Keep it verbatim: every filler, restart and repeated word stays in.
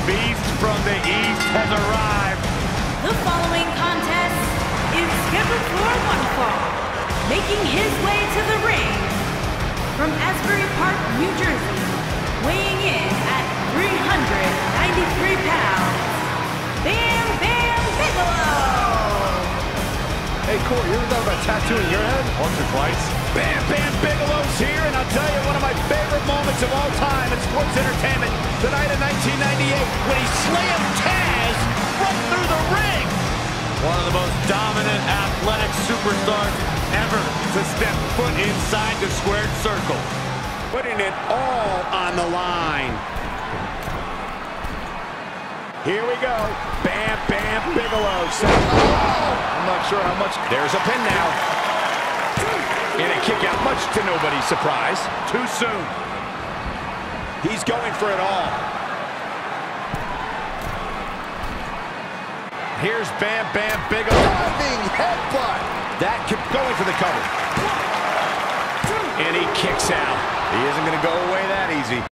beast from the East has arrived. The following contest is scheduled for one fall. Making his way to the ring from Asbury Park, New Jersey, weighing in at three hundred ninety-three pounds, Bam Bam Bigelow! Hey, Corey, you ever thought about tattooing your head? Once or twice. Bam Bam Bigelow's here, and I'll tell you, one of my favorite moments of all time in sports entertainment, the night of nineteen ninety-eight, when he slammed Taz right through the ring. One of the most dominant athletic superstars ever to step foot inside the squared circle. Putting it all on the line. Here we go. Bam Bam Bigelow. Oh! I'm not sure how much. There's a pin now. And a kick out, much to nobody's surprise. Too soon. He's going for it all. Here's Bam Bam Bigelow. Diving headbutt. That kept going for the cover. And he kicks out. He isn't going to go away that easy.